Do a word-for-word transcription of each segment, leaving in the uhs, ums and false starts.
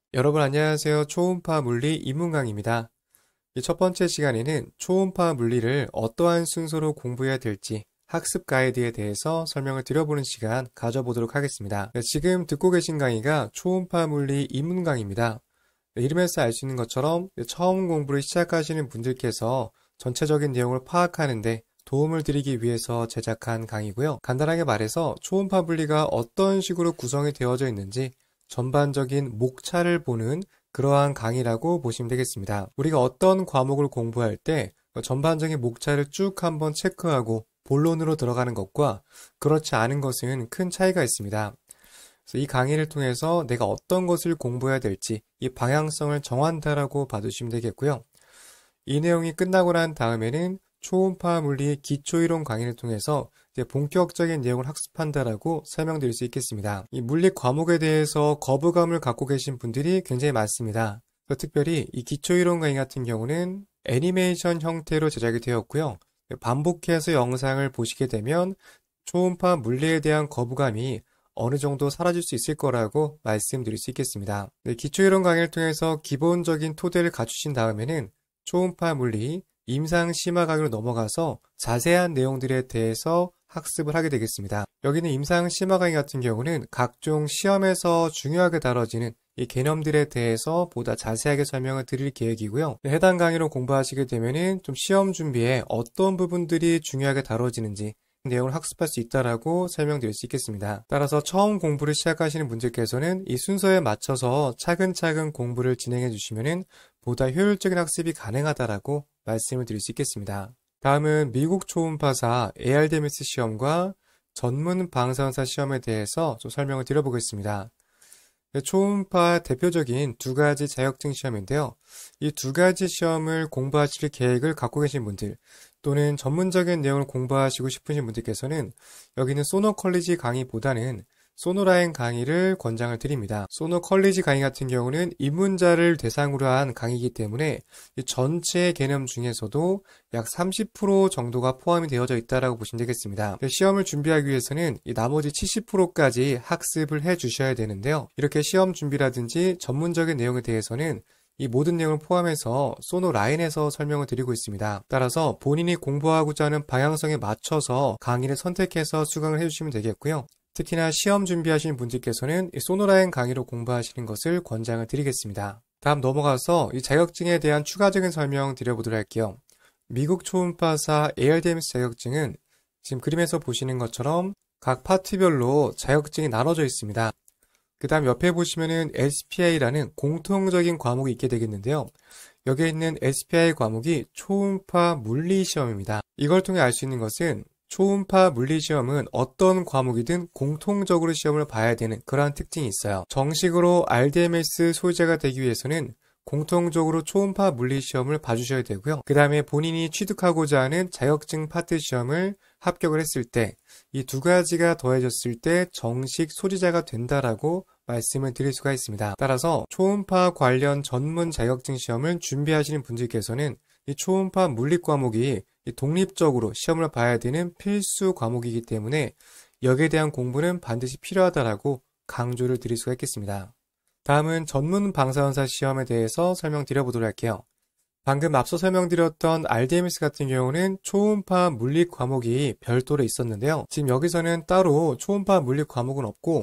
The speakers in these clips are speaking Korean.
여러분 안녕하세요. 초음파 물리 입문 강의입니다. 이 첫 번째 시간에는 초음파 물리를 어떠한 순서로 공부해야 될지 학습 가이드에 대해서 설명을 드려보는 시간 가져보도록 하겠습니다. 네, 지금 듣고 계신 강의가 초음파 물리 입문 강의입니다. 네, 이름에서 알 수 있는 것처럼 처음 공부를 시작하시는 분들께서 전체적인 내용을 파악하는데 도움을 드리기 위해서 제작한 강의고요. 간단하게 말해서 초음파 물리가 어떤 식으로 구성이 되어져 있는지 전반적인 목차를 보는 그러한 강의라고 보시면 되겠습니다. 우리가 어떤 과목을 공부할 때 전반적인 목차를 쭉 한번 체크하고 본론으로 들어가는 것과 그렇지 않은 것은 큰 차이가 있습니다. 그래서 이 강의를 통해서 내가 어떤 것을 공부해야 될지 이 방향성을 정한다라고 봐주시면 되겠고요. 이 내용이 끝나고 난 다음에는 초음파 물리의 기초이론 강의를 통해서 이제 본격적인 내용을 학습한다라고 설명드릴 수 있겠습니다. 이 물리 과목에 대해서 거부감을 갖고 계신 분들이 굉장히 많습니다. 특별히 이 기초이론 강의 같은 경우는 애니메이션 형태로 제작이 되었고요. 반복해서 영상을 보시게 되면 초음파 물리에 대한 거부감이 어느 정도 사라질 수 있을 거라고 말씀드릴 수 있겠습니다. 네, 기초이론 강의를 통해서 기본적인 토대를 갖추신 다음에는 초음파 물리 임상 심화 강의로 넘어가서 자세한 내용들에 대해서 학습을 하게 되겠습니다. 여기는 임상 심화 강의 같은 경우는 각종 시험에서 중요하게 다뤄지는 이 개념들에 대해서 보다 자세하게 설명을 드릴 계획이고요. 해당 강의로 공부하시게 되면은 좀 시험 준비에 어떤 부분들이 중요하게 다뤄지는지 내용을 학습할 수 있다라고 설명드릴 수 있겠습니다. 따라서 처음 공부를 시작하시는 분들께서는 이 순서에 맞춰서 차근차근 공부를 진행해 주시면은 보다 효율적인 학습이 가능하다라고 말씀을 드릴 수 있겠습니다. 다음은 미국 초음파사 에이알디엠에스 시험과 전문 방사선사 시험에 대해서 좀 설명을 드려보겠습니다. 초음파 대표적인 두 가지 자격증 시험인데요. 이 두 가지 시험을 공부하실 계획을 갖고 계신 분들 또는 전문적인 내용을 공부하시고 싶으신 분들께서는 여기는 소노 컬리지 강의보다는 소노라인 강의를 권장을 드립니다. 소노 컬리지 강의 같은 경우는 입문자를 대상으로 한 강의이기 때문에 전체 개념 중에서도 약 삼십 퍼센트 정도가 포함이 되어져 있다고 보시면 되겠습니다. 시험을 준비하기 위해서는 이 나머지 칠십 퍼센트까지 학습을 해 주셔야 되는데요. 이렇게 시험 준비라든지 전문적인 내용에 대해서는 이 모든 내용을 포함해서 소노 라인에서 설명을 드리고 있습니다. 따라서 본인이 공부하고자 하는 방향성에 맞춰서 강의를 선택해서 수강을 해주시면 되겠고요. 특히나 시험 준비하시는 분들께서는 이 소노라인 강의로 공부하시는 것을 권장을 드리겠습니다. 다음 넘어가서 이 자격증에 대한 추가적인 설명 드려보도록 할게요. 미국 초음파사 에이알디엠에스 자격증은 지금 그림에서 보시는 것처럼 각 파트별로 자격증이 나눠져 있습니다. 그 다음 옆에 보시면은 에스피아이라는 공통적인 과목이 있게 되겠는데요. 여기에 있는 에스피아이 과목이 초음파 물리 시험입니다. 이걸 통해 알 수 있는 것은 초음파 물리 시험은 어떤 과목이든 공통적으로 시험을 봐야 되는 그러한 특징이 있어요. 정식으로 알디엠에스 소유자가 되기 위해서는 공통적으로 초음파 물리 시험을 봐주셔야 되고요. 그 다음에 본인이 취득하고자 하는 자격증 파트 시험을 합격을 했을 때 이 두 가지가 더해졌을 때 정식 소지자가 된다라고 말씀을 드릴 수가 있습니다. 따라서 초음파 관련 전문 자격증 시험을 준비하시는 분들께서는 이 초음파 물리 과목이 독립적으로 시험을 봐야 되는 필수 과목이기 때문에 여기에 대한 공부는 반드시 필요하다라고 강조를 드릴 수가 있겠습니다. 다음은 전문 방사선사 시험에 대해서 설명드려보도록 할게요. 방금 앞서 설명드렸던 알디엠에스 같은 경우는 초음파 물리 과목이 별도로 있었는데요. 지금 여기서는 따로 초음파 물리 과목은 없고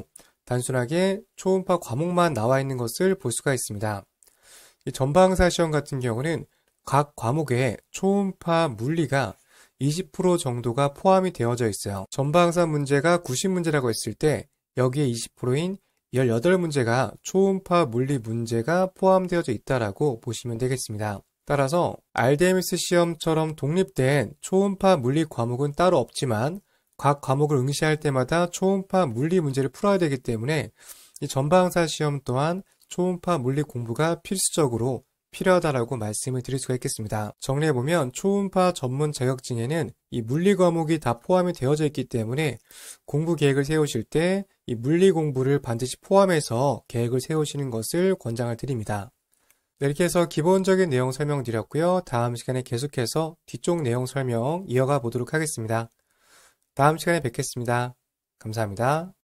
단순하게 초음파 과목만 나와 있는 것을 볼 수가 있습니다. 이 전방사 시험 같은 경우는 각 과목에 초음파 물리가 이십 퍼센트 정도가 포함이 되어져 있어요. 전방사 문제가 구십 문제라고 했을 때 여기에 이십 퍼센트인 십팔 문제가 초음파 물리 문제가 포함되어져 있다라고 보시면 되겠습니다. 따라서 알디엠에스 시험처럼 독립된 초음파 물리 과목은 따로 없지만 각 과목을 응시할 때마다 초음파 물리 문제를 풀어야 되기 때문에 이 전방사 시험 또한 초음파 물리 공부가 필수적으로 필요하다라고 말씀을 드릴 수가 있겠습니다. 정리해보면 초음파 전문 자격증에는 이 물리 과목이 다 포함이 되어져 있기 때문에 공부 계획을 세우실 때 이 물리 공부를 반드시 포함해서 계획을 세우시는 것을 권장을 드립니다. 네, 이렇게 해서 기본적인 내용 설명드렸고요. 다음 시간에 계속해서 뒤쪽 내용 설명 이어가 보도록 하겠습니다. 다음 시간에 뵙겠습니다. 감사합니다.